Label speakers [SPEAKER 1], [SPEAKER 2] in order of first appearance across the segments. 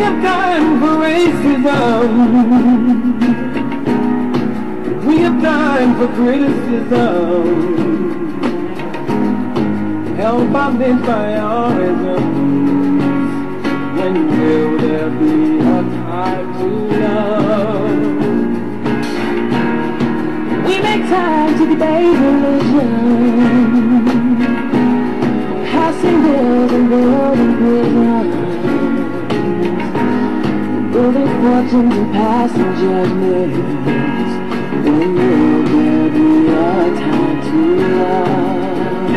[SPEAKER 1] have time for racism. We have time for criticism. Held bondage by our isms. When will there be a time to love? We make time to debate religion, passing bills and building prisons, building fortunes and passing judgments. When will there be a time to love?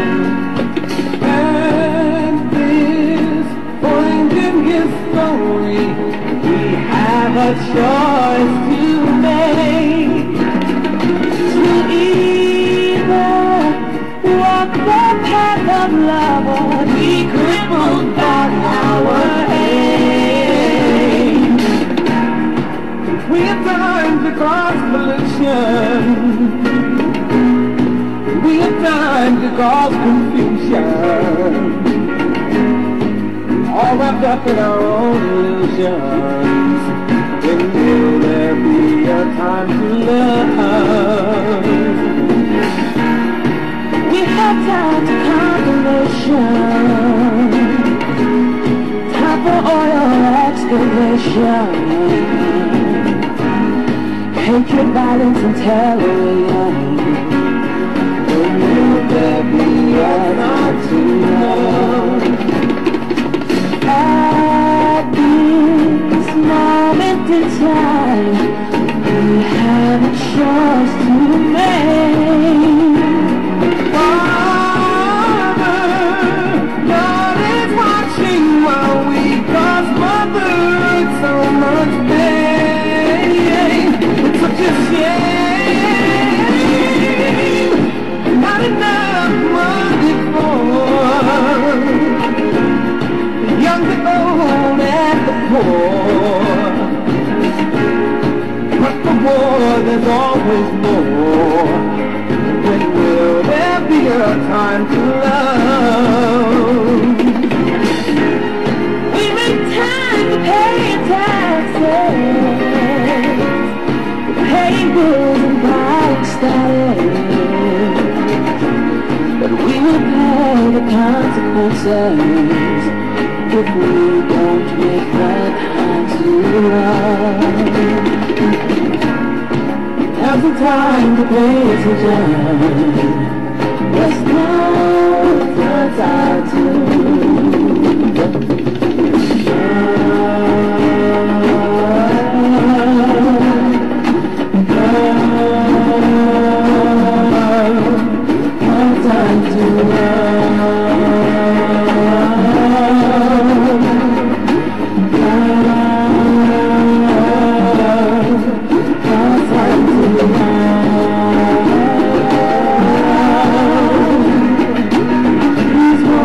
[SPEAKER 1] And this point in history, we have a choice to make. To either walk the path of love or be crippled by our aim. We have time to cause pollution. We have time to cause confusion. All wrapped up in our own illusions. When will there be a time to love? We have time to condemnation, time for oil excavation, hatred, violence, and terrorism. When will there be a time to love? At this moment in time, we have a choice to make. Father, God is watching while we cause Mother Earth so much pain. It's such a shame. Not enough money for the young, the old, and the poor. But the war, there's always more. When will there be a time to love? We make time to pay taxes, paying bills and buying status. But we will pay the consequences if we don't make the time to love. Now's the time to pay attention. There's no time to Please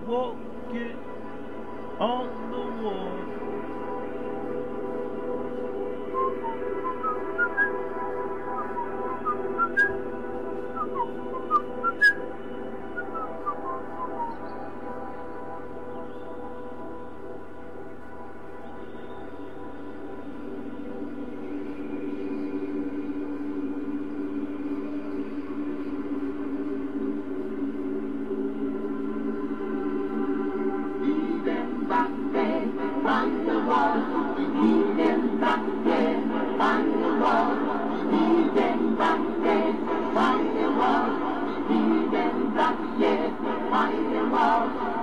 [SPEAKER 2] walking on the wall.
[SPEAKER 1] Wall.